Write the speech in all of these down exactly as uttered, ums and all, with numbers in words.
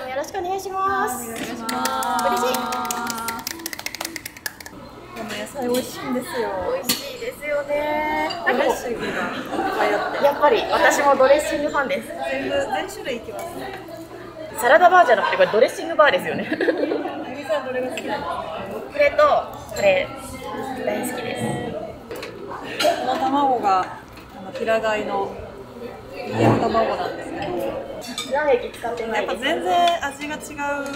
もよろしくお願いします。 お願いします。 嬉しい。 この野菜美味しいんですよ。 美味しいですよね。 ドレッシングがいっぱいあって。 やっぱり私もドレッシングファンです。 全部全種類いきますね。 サラダバーじゃなくてこれドレッシングバーですよね。 ゆみさんどれが好きなんですか？ これとこれ大好きです。 この卵があの平飼いの家の卵なんですけど、 卵液使ってないです。 やっぱ全然味が違う、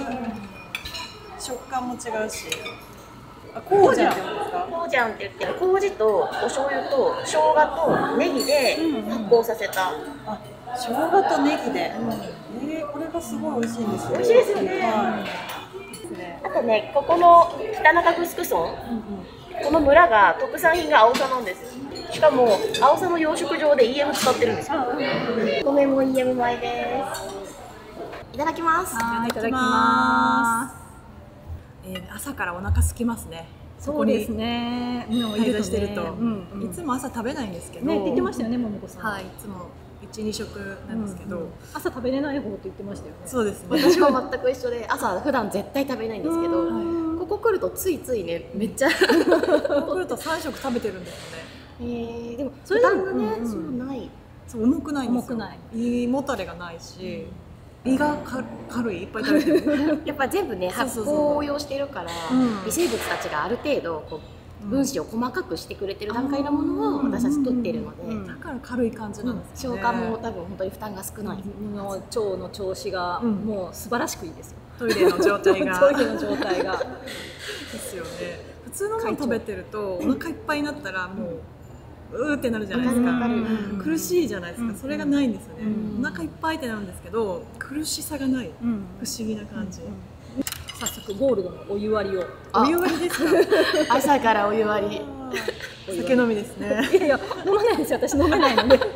食感も違うし。あ、こうじゃんって言うんですか？ こうじゃんって言って麹とお醤油と生姜とネギで発酵させた。 あ、生姜とネギで。えー、これがすごい美味しいんですよ。 美味しいですよね。 はい。 あとね、ここの北中城村、この村が特産品がアオサなんですよ。しかもアオサの養殖場で イーエム 使ってるんですよ。米も イーエム 米です。いただきます。 いただきます。えー、朝からお腹空きますね。 そうですね。 滞在してると、 うんうん、 いつも朝食べないんですけど。 ねって言ってましたよね、ももこさん。 はい、いつも一二食なんですけど、うんうん、 朝食べれない方って言ってましたよね。 そうですね。 私も全く一緒で、朝普段絶対食べないんですけど、ここ来るとついついね、めっちゃここ来ると三食食べてるんですよね。 えー、でもそれがね、そうない。 そう重くないんですよ。 重くない。 胃もたれがないし。胃が軽い、いっぱい食べてる。 やっぱ全部ね発酵を応用してるから、微生物たちがある程度こう分子を細かくしてくれてる段階のものを私たち取っているので、 だから軽い感じなんですね。 消化も多分本当に負担が少ない。 の腸の調子がもう素晴らしくいいですよ。 トイレの状態が。 トイレの状態が。 ですよね。普通のもの食べてるとお腹いっぱいになったらもう。うーってなるじゃないですか。苦しいじゃないですか。それがないんですよね。お腹いっぱいってなるんですけど、苦しさがない。不思議な感じ。 早速ゴールドのお湯割りを。 お湯割りですか？ 朝からお湯割り。 酒飲みですね。 いやいや飲まないですよ。私飲めないので。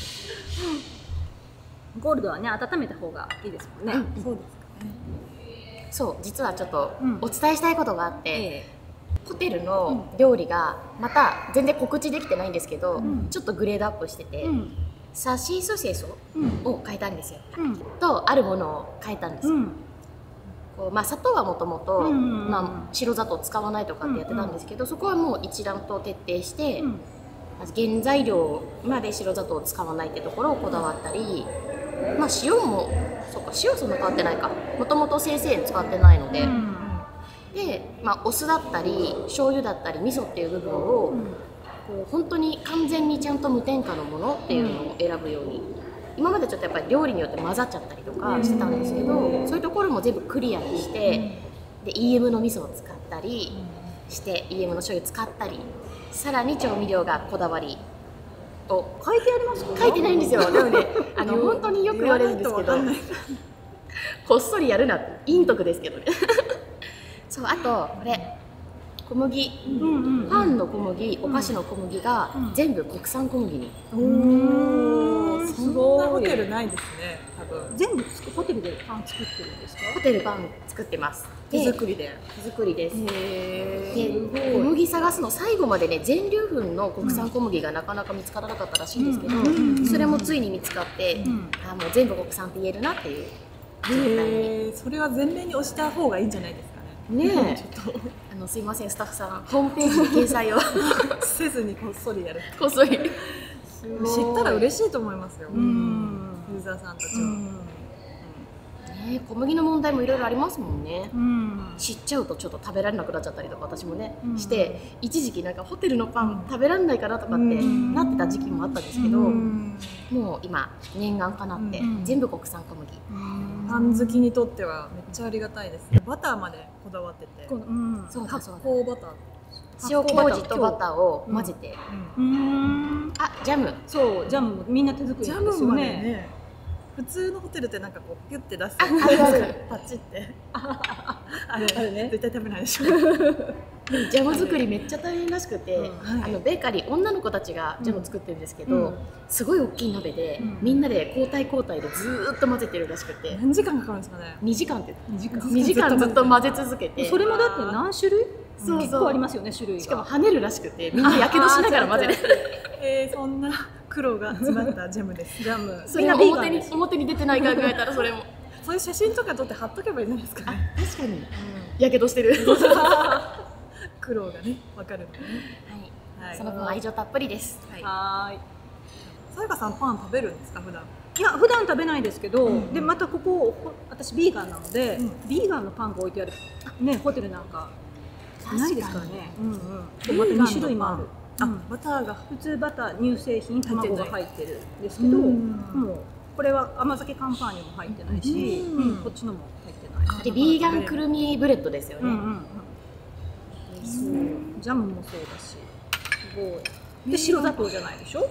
ゴールドはね温めた方がいいですもんね。 そうですかね。 そう実はちょっとお伝えしたいことがあって。ホテルの料理がまた全然告知できてないんですけど、うん、ちょっとグレードアップしてて、うん、サシーソセソを変えたんですよ、うん、とあるものを変えたんですよ、うん、こうまあ、砂糖はもともと白砂糖使わないとかってやってたんですけど、そこはもう一段と徹底して、まず原材料まで白砂糖を使わないってところをこだわったり、まあ、塩もそうか塩そんな変わってないか、もともと精製塩使ってないので。で、まあ、お酢だったり醤油だったり味噌っていう部分を、こう本当に完全にちゃんと無添加のものっていうのを選ぶように、今までちょっとやっぱり料理によって混ざっちゃったりとかしてたんですけど、そういうところも全部クリアにして、で イーエム の味噌を使ったりして イーエム の醤油使ったり、さらに調味料がこだわりを書いてありますか？ 書いてないんですよ。でもね、あの本当によく言われるんですけど、こっそりやるなって陰徳ですけどね。そう、あとこれ小麦、パンの小麦、お菓子の小麦が全部国産小麦に。 おお、そんなホテルないですね。多分全部ホテルでパン作ってるんですか？ ホテルパン作ってます。 手作りで。 手作りです。で、小麦探すの最後までね、全粒粉の国産小麦がなかなか見つからなかったらしいんですけど、それもついに見つかって、あ、もう全部国産って言えるなっていう状態に。 それは前面に押した方がいいんじゃないですか。 ねえ、ちょっとあのすいません、スタッフさんホームページに掲載をせずにこっそりやる。 こっそり知ったら嬉しいと思いますよ。ユーザーさんたちは。 ね、小麦の問題もいろいろありますもんね。知っちゃうとちょっと食べられなくなっちゃったりとか私もねして、一時期なんかホテルのパン食べられないかなとかってなってた時期もあったんですけど、もう今念願かなって全部国産小麦。 パン好きにとってはめっちゃありがたいですね。バターまでこだわってて、発酵バター、 塩麹とバターを混ぜて、あ、ジャム、 そうジャムみんな手作りですよね。 普通のホテルってなんかこうピュって出すあるあるパチってあれね、絶対食べないでしょ。 ジャム作りめっちゃ大変らしくて、あのベーカリー女の子たちがジャム作ってるんですけど、すごい大きい鍋でみんなで交代交代でずーっと混ぜてるらしくて、 何時間かかるんですかね。 にじかんってにじかんずっと混ぜ続けて、 それもだって何種類結構ありますよね、種類が。 しかも跳ねるらしくてみんなやけどしながら混ぜて、 えー、そんな苦労が詰まったジャムです。 ジャムそれが表に表に出てない考えたらそれもそういう写真とか撮って貼っとけばいいじゃないですかね。 確かにやけどしてる苦労がね分かるのね。 はい、その分愛情たっぷりです。 はい。 さやかさんパン食べるんですか普段？ いや普段食べないですけど、でまたここ私ビーガンなので、ビーガンのパンが置いてあるねホテルなんかないですからね。うんうん。またに種類もある。 あ、バターが普通バター乳製品卵が入ってるんですけど、もうこれは甘酒カンパーニュも入ってないし、こっちのも入ってない。 でビーガンくるみブレッドですよね。 そう、ジャムもそうだし、すごい。で白砂糖じゃないでしょ。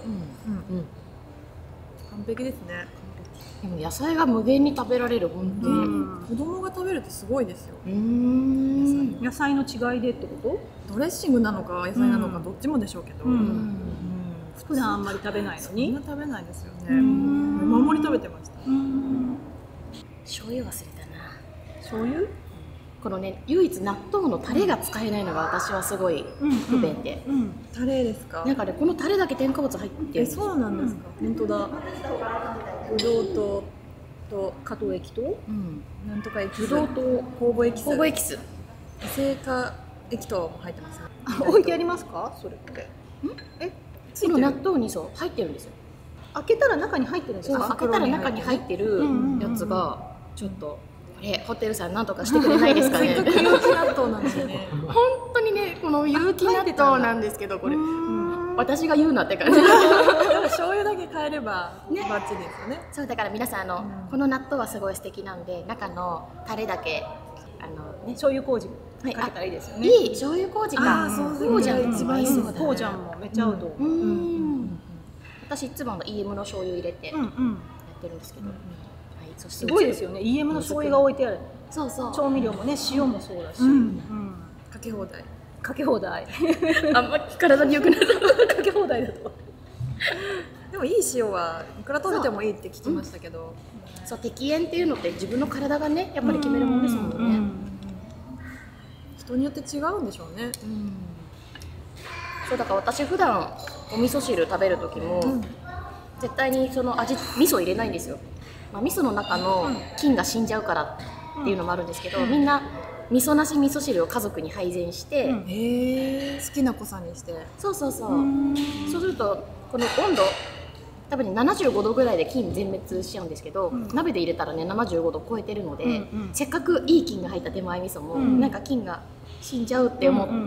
完璧ですね。 でも野菜が無限に食べられる本当に。 子供が食べるってすごいですよ。 野菜の違いでってこと？ ドレッシングなのか野菜なのかどっちもでしょうけど、 普段あんまり食べないのに。 そんな食べないですよね。守り食べてました。 醤油忘れたな。 醤油？ このね、唯一納豆のタレが使えないのが私はすごい不便で。 タレですか？ なんかね、このタレだけ添加物入ってる。 え、そうなんですか？本当だ。ぶどうとと加糖液と、 なんとかエキス。 ぶどうと酵母エキス。 酵母エキス。 製菓液糖も入ってますね。 置いてありますか？それって。 え、この納豆にそう入ってるんですよ。 開けたら中に入ってるんですか？ 開けたら中に入ってるやつがちょっと。え、ホテルさんなんとかしてくれないですかね。 せっかく有機納豆なんですよね。 本当にね、この有機納豆なんですけど、これ私が言うなって感じ。 でも醤油だけ変えればバッチリですよね。 そうだから皆さんあのこの納豆はすごい素敵なんで、中のタレだけあのね醤油麹かけたらいいですよね。 いい醤油麹か。 そうじゃん一番いいそうだね。 コウジャンもめっちゃ合うと思う。 私いつもの イーエム の醤油入れてやってるんですけど。 すごいですよね。イーエム の醤油が置いてある。 そうそう。 調味料もね、塩もそうだし、 かけ放題。 かけ放題。 あんまり体に良くない。 かけ放題だと。 でもいい塩はいくら食べてもいいって聞きましたけど、 そう適塩っていうのって自分の体がねやっぱり決めるものですもんね。 人によって違うんでしょうね。 そうだから私普段お味噌汁食べる時も絶対にその味味噌入れないんですよ。まあ、味噌の中の菌が死んじゃうからっていうのもあるんですけど、みんな味噌なし味噌汁を家族に配膳して、 好きな子さんにして、 そうそうそう、そうするとこの温度多分ねななじゅうごどぐらいで菌全滅しちゃうんですけど、鍋で入れたらねななじゅうごど超えてるので、せっかくいい菌が入った手前味噌も、なんか菌が死んじゃうって思って、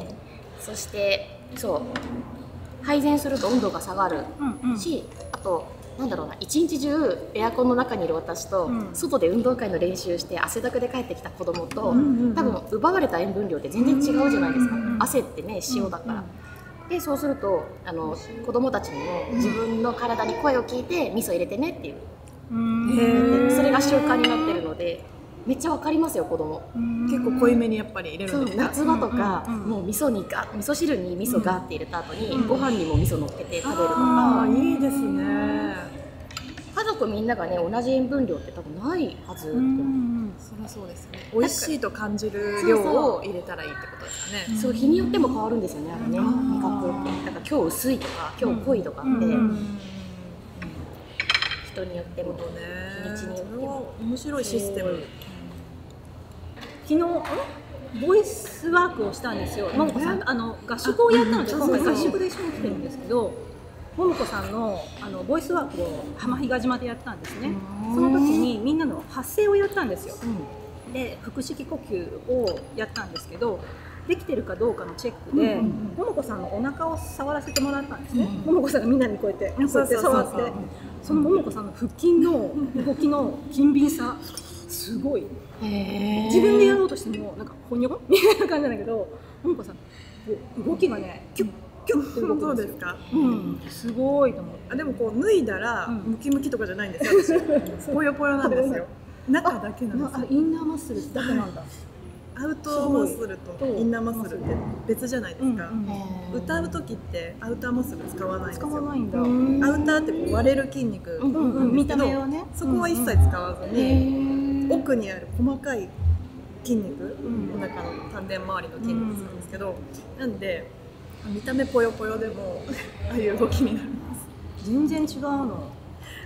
そしてそう配膳すると温度が下がるし、あとなんだろうな、一日中エアコンの中にいる私と、うん、外で運動会の練習して汗だくで帰ってきた子供と、多分奪われた塩分量って全然違うじゃないですか。汗ってね塩だから。でそうするとあの子供たちにも自分の体に声を聞いて味噌入れてねっていう、それが習慣になってるのでめっちゃわかりますよ子供。 結構濃いめにやっぱり入れるんですか？ 夏場とか、うんうん、もう味噌にが味噌汁に味噌ガーって入れた後に、うん、ご飯にも味噌乗っけて食べるとか。 あいいですね。 家族みんながね同じ塩分量って多分ないはず。うん、 そりゃそうですね。美味しいと感じる量を入れたらいいってことですかね。 そう日によっても変わるんですよねあれね。味覚ってなんか今日薄いとか今日濃いとかって、うんうん、人によっても日にちによっても面白いシステム。 昨日ボイスワークをしたんですよ。ももこさんあの合宿をやったので今回合宿で一緒に来てるんですけど、ももこさんのあのボイスワークを浜比嘉島でやったんですね。その時にみんなの発声をやったんですよ。で腹式呼吸をやったんですけど、できてるかどうかのチェックでももこさんのお腹を触らせてもらったんですね。ももこさんがみんなにこうやってこうやって触って、そのももこさんの腹筋の動きの勤敏さすごい。自分でやろうとしてもなんかほにょこみたいな感じなんだけど、ももこさん動きがねキュッキュッって動くんですよ。 そうですか。 うん、すごいと思って。 あでもこう脱いだらムキムキとかじゃないんですよ。私ぽよぽよなんですよ。中だけなんです。 あインナーマッスルだけなんだ。 アウトマッスルとインナーマッスルって別じゃないですか。歌う時ってアウターマッスル使わないんですよ。 使わないんだ。 アウターってこう割れる筋肉なんですけど、そこは一切使わずに。奥にある細かい筋肉、お腹の丹田周りの筋肉なんですけど、なんで見た目ぽよぽよでもああいう動きになります。 全然違うの。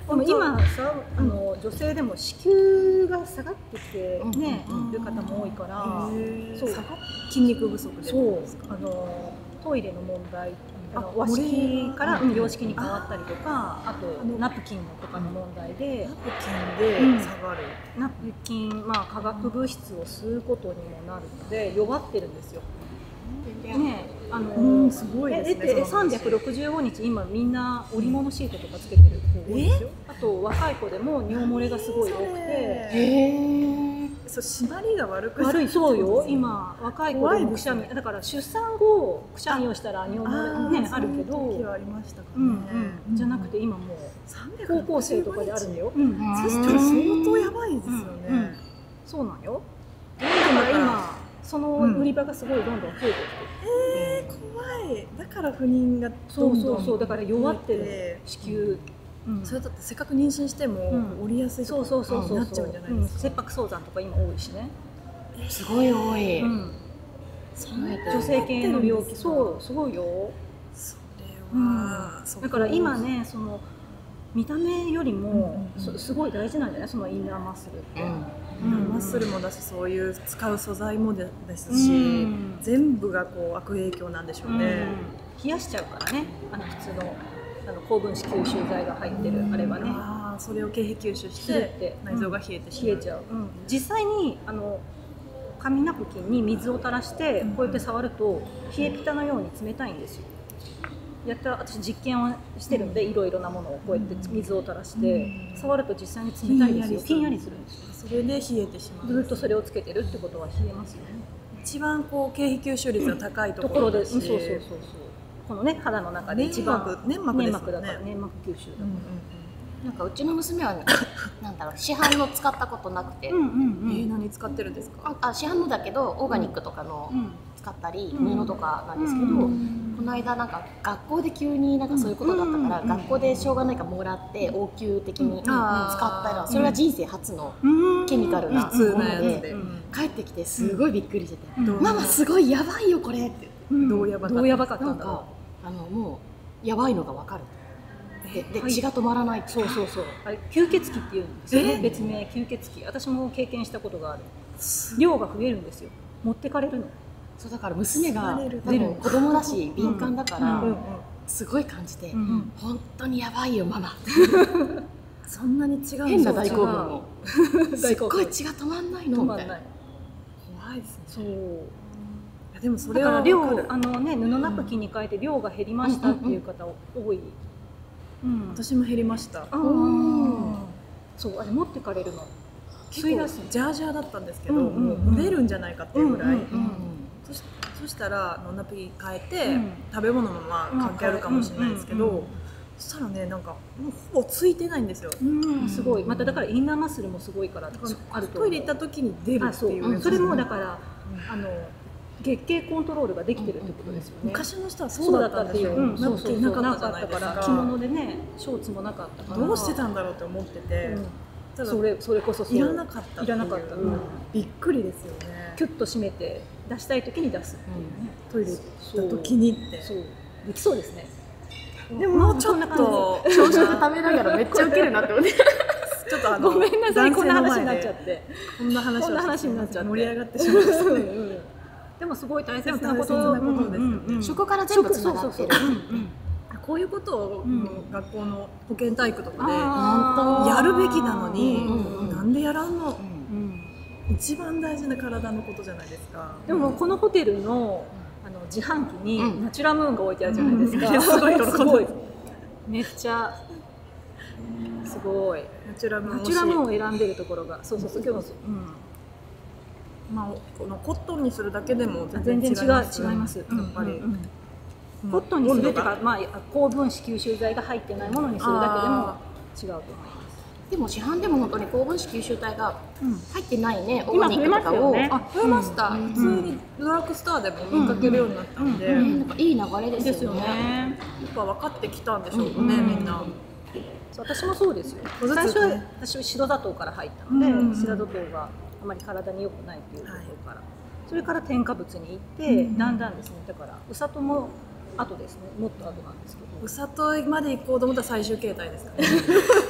でも今さ、あの女性でも子宮が下がってきてね、いる方も多いから、 そう筋肉不足で、 そうあのトイレの問題、あの和式から洋式に変わったりとか、あとナプキンのとかの問題で、 ナプキンで下がる。 ナプキン、まあ化学物質を吸うことにもなるので弱ってるんですよ。ね、あのすごいですね。 えさんびゃくろくじゅうごにち今みんな織物シートとかつけてる子多いですよ。あと若い子でも尿漏れがすごい多くて、 へえ。 そう締まりが悪く悪いそうよ。今若い子でもくしゃみ、だから出産後くしゃみをしたら尿漏れねあるけど、 時はありましたかね。 うん、じゃなくて今もう高校生とかであるんだよ。 そしたら相当やばいですよね。 そうなんよ。だから今その売り場がすごいどんどん増えてきてる。 ええ、怖い。だから不妊がそうそうそう、だから弱ってる子宮。 それだってせっかく妊娠しても折りやすいとかになっちゃうんじゃないですか。 切迫早産とか今多いしね。 すごい多い。 女性系の病気、そうすごいよ。 それはだから今ね、その見た目よりもすごい大事なんじゃない、そのインナーマッスルって。 マッスルもだし、そういう使う素材もですし、全部がこう悪影響なんでしょうね。 冷やしちゃうからね、あの普通のあの高分子吸収剤が入ってるあれはね。 ああ、それを経皮吸収して内臓が冷えてしまう。 冷えちゃう。実際にあの紙ナプキンに水を垂らしてこうやって触ると冷えピタのように冷たいんですよ。やった私実験をしてるんで、いろいろなものをこうやって水を垂らして触ると実際に冷たいですよ。ひんやりするんですよ。 それで冷えてしまう。 ずっとそれをつけてるってことは冷えますよね。 一番こう経皮吸収率が高いところで、そうそうそうそう。このね肌の中で一番粘膜粘膜だから粘膜吸収だから。 なんかうちの娘はなんだろう、市販の使ったことなくて、え何使ってるんですか？ あ、市販のだけどオーガニックとかの使ったり布とかなんですけど、この間なんか学校で急になんかそういうことだったから学校でしょうがないからもらって応急的に使ったら、それが人生初のケミカルなもので帰ってきてすごいびっくりしてて、ママすごいやばいよこれって。 どうやばかったんだろう。あのもうやばいのがわかる。で, で血が止まらない。 そうそうそう。あれ吸血鬼っていうんですよね。別名吸血鬼。私も経験したことがある。量が増えるんですよ。持ってかれるの。 そうだから娘が多分子供だし敏感だからすごい感じて、本当にやばいよママ。 そんなに違う。 変な大興奮も。すっごい血が止まんないのみたいな。 怖いですね。 そう。 でもそれはだから量あのね布ナプキンに変えて量が減りましたっていう方多い。 うん、私も減りました。 そう、あれ持ってかれるの。 結構ジャージャーだったんですけど、もう出るんじゃないかっていうぐらい。そしたらナプキン変えて食べ物もまあ関係あるかもしれないですけど、そしたらねなんかもうほぼついてないんですよ。 すごい。まただからインナーマッスルもすごいからあると。 トイレ行った時に出るっていう。 それもだからあの。月経コントロールができてるってことですよね。 昔の人はそうだったんですよ。ナプキンなかったじゃないですか。 着物でね、ショーツもなかったから。 どうしてたんだろうって思ってて、 それそれこそいらなかった。 いらなかった。 びっくりですよね。 キュッと締めて出したい時に出すっていうね。 トイレ行った時にって。 そうできそうですね。 でももうちょっと朝食食べながらめっちゃウケるなって思って。 ちょっとあのごめんなさいこんな話になっちゃって。 こんな話こんな話になっちゃって盛り上がってしまいましたね。 でもすごい大切なことです。食から全部つながってる。 こういうことを学校の保健体育とかでやるべきなのになんでやらんの？一番大事な体のことじゃないですか。 でもこのホテルのあの自販機にナチュラムーンが置いてあるじゃないですか。 すごいすごい。めっちゃすごい。 ナチュラムーンを選んでるところが、そうそうそう今日の。 まあ、このコットンにするだけでも全然違いますやっぱりコットンにするとか、まあ、高分子吸収剤が入ってないものにするだけでも違うと思います。 でも市販でも本当に高分子吸収体が入ってないね、オーガニックとかを増えました。普通にドラッグストアでも見かけるようになったんで、 なんかいい流れですよね。 やっぱ分かってきたんでしょうね、みんな。 私もそうですよ。最初は私白砂糖から入ったので、白砂糖があまり体に良くないっていうところから、はい、それから添加物に行って、うん、だんだんですね、だからうさとも後ですね、もっと後なんですけど、 うさとまで行こうと思ったら最終形態ですかね。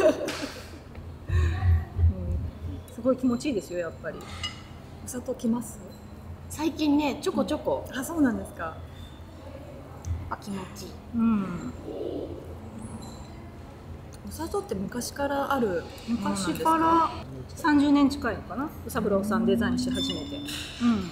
すごい気持ちいいですよ、やっぱり。 お砂糖きます？ 最近ね、ちょこちょこ。 あ、そうなんですか。 あ、気持ちいい。 うん。 お砂糖って昔からあるものなんですか？ 昔からさんじゅうねん近いのかな、宇三郎さんデザインし始めて。うんうん。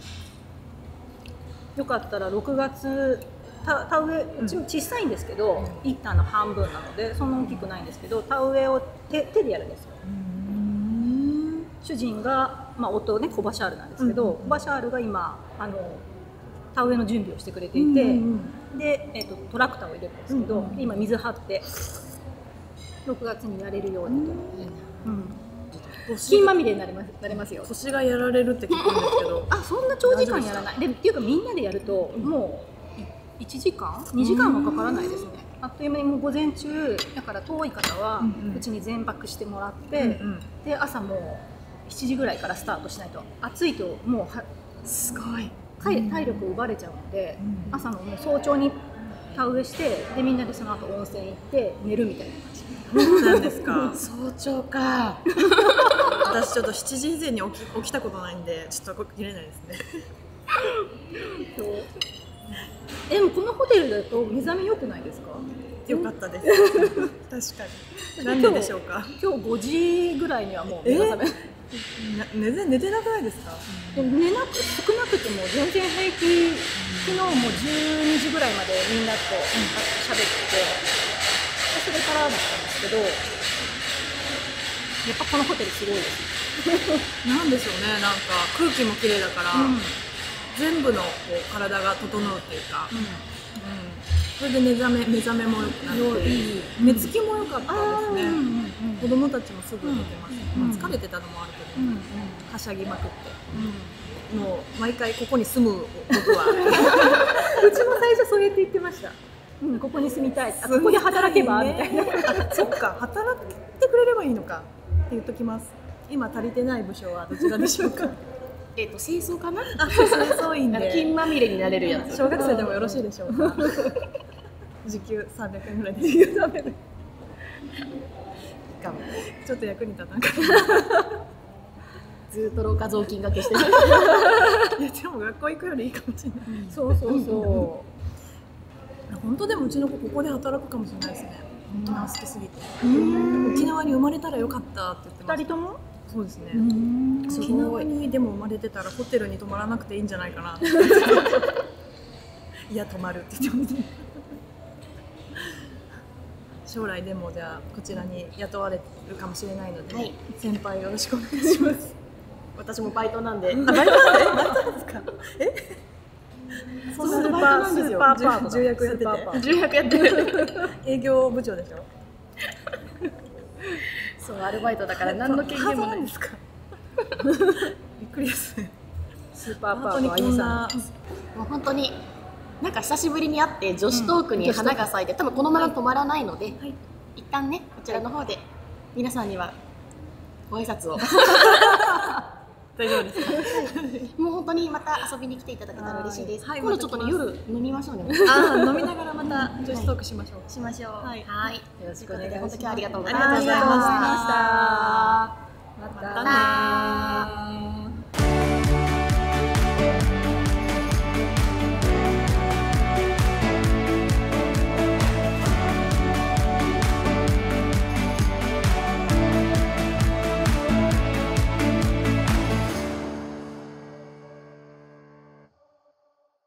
よかったらろくがつ、田植え、うちも小さいんですけど、一旦の半分なのでそんな大きくないんですけど、田植えを 手, 手でやるんですよ。主人が、まあ、夫ね、コバシャールなんですけど、うんうん、コバシャールが今あの田植えの準備をしてくれていて、うんうん、で、えーと、トラクターを入れるんですけど、うんうん、今水張ってろくがつにやれるようにと、うんうん、金まみれになります、なれますよ。 腰がやられるって聞くんですけどあ、そんな長時間やらない。でっていうかみんなでやるともういちじかんにじかんはかからないですね。あっという間にもう午前中だから、遠い方はうちに全泊してもらって、うんうん、で朝もうしちじぐらいからスタートしないと、暑いともうはすごい体力を奪われちゃうので、うん、朝のもう早朝に田植えして、でみんなでその後温泉行って寝るみたいな感じ。 そうなんですか。 早朝か。 私ちょっとしちじ以前に起き、起きたことないんでちょっと起きれないですね。 そう。でもこのホテルだと目覚め良くないですか？ 良かったです。確かに。なんででしょうか。 今日ごじぐらいにはもう目が覚め。 寝て寝てなくないですか？ でも寝なく少なくても全然平気。昨日もじゅうにじぐらいまでみんなと喋って、それからだったんですけど、やっぱこのホテルすごいです。 なんでしょうね。なんか空気も綺麗だから、うん、全部のこう体が整うっていうか。うんうん、それで目覚め目覚めも良くなって、寝つきも良かったですね。子供たちもすぐ寝てます。まあ疲れてたのもあるけど、はしゃぎまくって、もう毎回ここに住む僕は。 うちも最初そうやって言ってました。うん、ここに住みたい。ここで働けばみたいな。 そっか、働いてくれればいいのかって言っときます。今足りてない部署はどちらでしょうか。 えっと清掃かな？ あ、清掃員で金まみれになれるやつ。 小学生でもよろしいでしょうか。時給さんびゃくえんぐらいで。時給さんびゃくえん。ちょっと役に立たんかな。 ずっと廊下雑巾がけしてる。 いやでも学校行くよりいいかもしれない。 そうそうそう。 本当でもうちの子ここで働くかもしれないですね。沖縄好きすぎて。沖縄に生まれたらよかったって言ってました。 二人とも？ そうですね。沖縄にでも生まれてたらホテルに泊まらなくていいんじゃないかな。いや泊まるって言ってます。将来でもじゃあこちらに雇われるかもしれないので、はい、先輩よろしくお願いします。 私もバイトなんで。 あ、バイトなんで？バイトですか？え？ そんなバイトなんですよ。 スーパーパート重役やってて。 重役やってる。 営業部長でしょ。 そう、アルバイトだから何の経験もないですか。びっくりですね。 スーパーパートあゆみさん。 もう本当になんか久しぶりに会って女子トークに花が咲いて、多分このまま止まらないので、はい、一旦ねこちらの方で皆さんにはご挨拶を。 大丈夫ですか？ もう本当にまた遊びに来ていただけたら嬉しいです。今度ちょっとね夜飲みましょうね。 あ、飲みながらまた女子トークしましょう。 しましょう。はい。よろしくお願いします。本当に今日はありがとうございました。 また。 また。